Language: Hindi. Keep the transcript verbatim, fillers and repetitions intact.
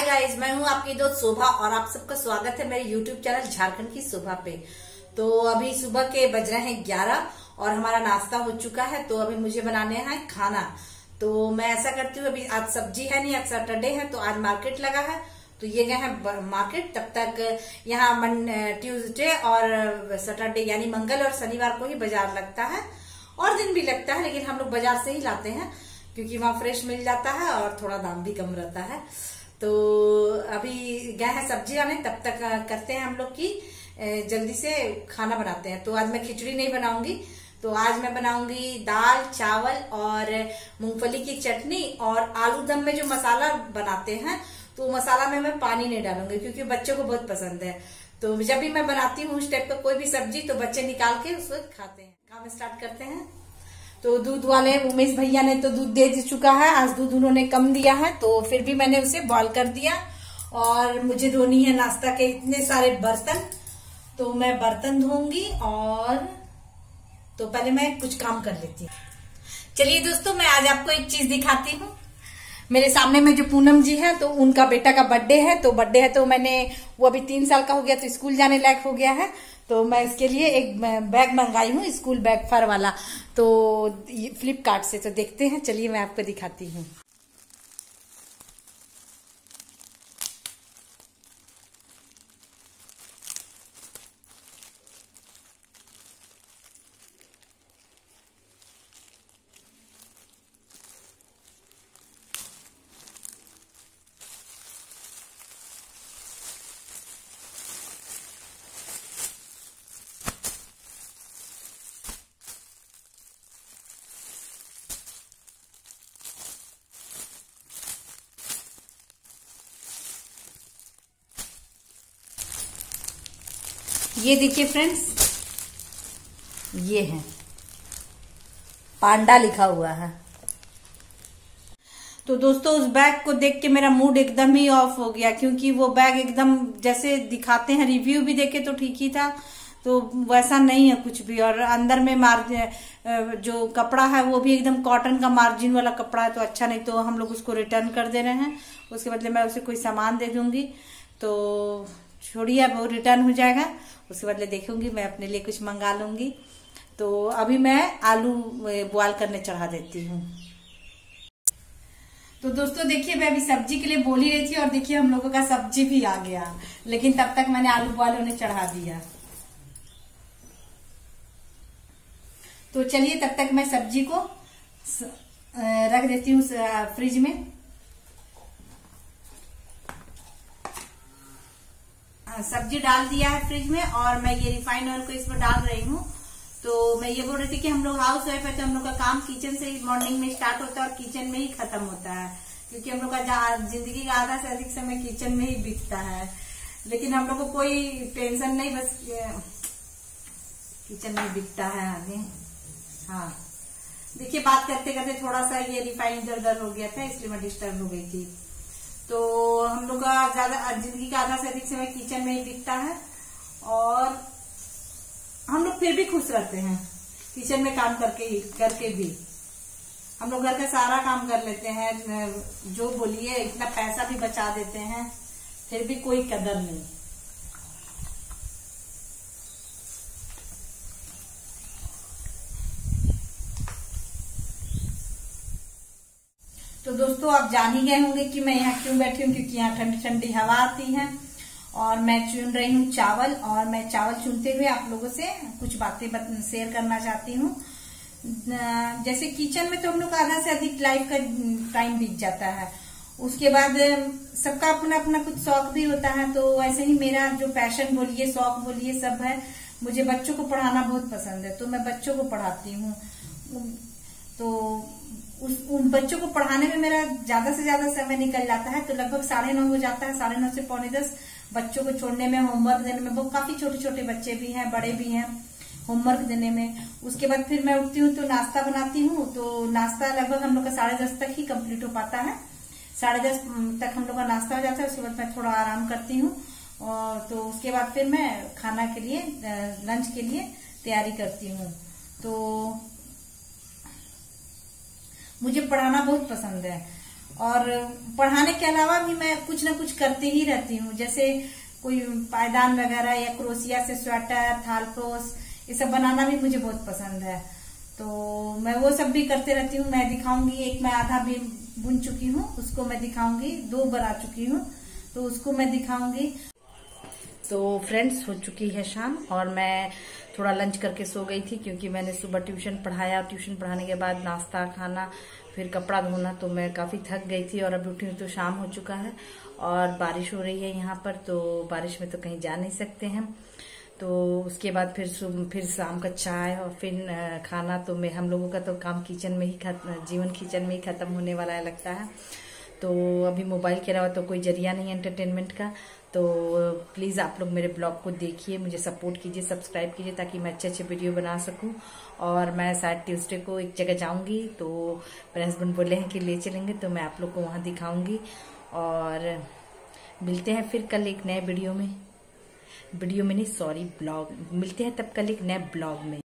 गाइस, मैं हूं आपकी दोस्त शोभा और आप सबका स्वागत है मेरे यूट्यूब चैनल झारखंड की शोभा पे। तो अभी सुबह के बज रहे हैं ग्यारह और हमारा नाश्ता हो चुका है। तो अभी मुझे बनाने हैं खाना। तो मैं ऐसा करती हूँ, अभी आज सब्जी है नहीं, आज सैटरडे है तो आज मार्केट लगा है तो ये गए हैं मार्केट। तब तक यहाँ ट्यूसडे और सैटरडे यानी मंगल और शनिवार को ही बाजार लगता है, और दिन भी लगता है लेकिन हम लोग बाजार से ही लाते हैं क्योंकि वहाँ फ्रेश मिल जाता है और थोड़ा दाम भी कम रहता है। तो अभी गए हैं सब्जी लाने, तब तक करते हैं हम लोग की जल्दी से खाना बनाते हैं। तो आज मैं खिचड़ी नहीं बनाऊंगी, तो आज मैं बनाऊंगी दाल चावल और मूंगफली की चटनी और आलू दम में जो मसाला बनाते हैं तो मसाला में मैं पानी नहीं डालूंगी क्योंकि बच्चों को बहुत पसंद है। तो जब भी मैं बनाती हूँ उस टाइप का कोई भी सब्जी तो बच्चे निकाल के उसको खाते हैं। काम स्टार्ट करते हैं। तो दूध वाले उमेश भैया ने तो दूध दे चुका है, आज दूध उन्होंने कम दिया है तो फिर भी मैंने उसे बॉईल कर दिया। और मुझे धोनी है नाश्ता के इतने सारे बर्तन, तो मैं बर्तन धोऊंगी और तो पहले मैं कुछ काम कर लेती हूँ। चलिए दोस्तों, मैं आज आपको एक चीज दिखाती हूँ। मेरे सामने में जो पूनम जी है तो उनका बेटा का बर्थडे है, तो बर्थडे है तो मैंने वो अभी तीन साल का हो गया तो स्कूल जाने लायक हो गया है, तो मैं इसके लिए एक बैग मंगाई हूँ, स्कूल बैग फर वाला, तो फ्लिपकार्ट से। तो देखते हैं, चलिए मैं आपको दिखाती हूँ। ये देखिए फ्रेंड्स, ये है पांडा लिखा हुआ है। तो दोस्तों उस बैग को देख के मेरा मूड एकदम ही ऑफ हो गया क्योंकि वो बैग एकदम जैसे दिखाते हैं, रिव्यू भी देखे तो ठीक ही था, तो वैसा नहीं है कुछ भी। और अंदर में मार्जिन जो कपड़ा है वो भी एकदम कॉटन का मार्जिन वाला कपड़ा है, तो अच्छा नहीं, तो हम लोग उसको रिटर्न कर दे रहे हैं। उसके बदले मैं उसे कोई सामान दे दूंगी, तो छोड़िए अब वो रिटर्न हो जाएगा। उसके बदले देखूंगी मैं अपने लिए कुछ मंगा लूंगी। तो अभी मैं आलू बॉयल करने चढ़ा देती हूँ। तो दोस्तों देखिए, मैं अभी सब्जी के लिए बोल ही रही थी और देखिए हम लोगों का सब्जी भी आ गया, लेकिन तब तक मैंने आलू बॉयल होने चढ़ा दिया। तो चलिए तब तक मैं सब्जी को रख देती हूँ फ्रिज में। सब्जी डाल दिया है फ्रिज में और मैं ये रिफाइंड ऑयल को इसमें डाल रही हूँ। तो मैं ये बोल रही थी कि हम लोग हाउस वाइफ है तो हम लोग का काम किचन से ही मॉर्निंग में स्टार्ट होता है और किचन में ही खत्म होता है, क्योंकि हम लोग का जिंदगी का आधा से अधिक समय किचन में ही बीतता है। लेकिन हम लोग को कोई टेंशन नहीं, बस किचन में बीतता है आगे। हाँ देखिए, बात करते करते थोड़ा सा ये रिफाइंड इधर उधर हो गया था, इसलिए मैं डिस्टर्ब हो गई थी। तो हम लोग का ज्यादा जिंदगी का आधा से अधिक समय किचन में ही बीतता है और हम लोग फिर भी खुश रहते हैं किचन में काम करके ही करके भी। हम लोग घर का सारा काम कर लेते हैं, जो बोलिए इतना पैसा भी बचा देते हैं, फिर भी कोई कदर नहीं। तो दोस्तों आप जान ही गए होंगे कि मैं यहाँ क्यों बैठी हूँ, क्योंकि यहाँ ठंडी ठंडी हवा आती है और मैं चुन रही हूँ चावल। और मैं चावल चुनते हुए आप लोगों से कुछ बातें शेयर करना चाहती हूँ। जैसे किचन में तो हम लोग का आधा से अधिक लाइफ का टाइम बीत जाता है, उसके बाद सबका अपना अपना कुछ शौक भी होता है। तो वैसे ही मेरा जो पैशन बोलिए, शौक बोलिए, सब है, मुझे बच्चों को पढ़ाना बहुत पसंद है, तो मैं बच्चों को पढ़ाती हूँ। तो उस उन बच्चों को पढ़ाने में मेरा ज्यादा से ज्यादा समय निकल जाता है, तो लगभग साढ़े नौ हो जाता है। साढ़े नौ से पौने दस बच्चों को छोड़ने में, होमवर्क देने में, वो काफी छोटे छोटे बच्चे भी हैं, बड़े भी हैं, होमवर्क देने में। उसके बाद फिर मैं उठती हूँ तो नाश्ता बनाती हूँ, तो नाश्ता लगभग हम लोग का साढ़े दस तक ही कंप्लीट हो पाता है। साढ़े दस तक हम लोग का नाश्ता हो जाता है। उसके बाद मैं थोड़ा आराम करती हूँ और तो उसके बाद फिर मैं खाना के लिए, लंच के लिए तैयारी करती हूँ। तो मुझे पढ़ाना बहुत पसंद है और पढ़ाने के अलावा भी मैं कुछ ना कुछ करती ही रहती हूँ, जैसे कोई पायदान वगैरह या क्रोशिया से स्वेटर, थालपोस, ये सब बनाना भी मुझे बहुत पसंद है। तो मैं वो सब भी करते रहती हूँ। मैं दिखाऊंगी, एक मैं आधा भी बुन चुकी हूँ, उसको मैं दिखाऊंगी। दो बना चुकी हूँ तो उसको मैं दिखाऊंगी। तो फ्रेंड्स, हो चुकी है शाम और मैं थोड़ा लंच करके सो गई थी, क्योंकि मैंने सुबह ट्यूशन पढ़ाया। ट्यूशन पढ़ाने के बाद नाश्ता, खाना, फिर कपड़ा धोना, तो मैं काफी थक गई थी। और अब उठी हूँ तो शाम हो चुका है और बारिश हो रही है यहाँ पर, तो बारिश में तो कहीं जा नहीं सकते हैं। तो उसके बाद फिर फिर शाम का चाय और फिर खाना। तो मैं हम लोगों का तो काम किचन में ही खत्म, जीवन किचन में ही खत्म होने वाला है लगता है। तो अभी मोबाइल के अलावा तो कोई जरिया नहीं है एंटरटेनमेंट का। तो प्लीज़ आप लोग मेरे ब्लॉग को देखिए, मुझे सपोर्ट कीजिए, सब्सक्राइब कीजिए, ताकि मैं अच्छे अच्छे वीडियो बना सकूं। और मैं शायद ट्यूसडे को एक जगह जाऊंगी, तो मेरे हस्बैंड बोले हैं कि ले चलेंगे, तो मैं आप लोग को वहां दिखाऊंगी। और मिलते हैं फिर कल एक नए वीडियो में वीडियो में नहीं सॉरी ब्लॉग मिलते हैं तब कल एक नए ब्लॉग में।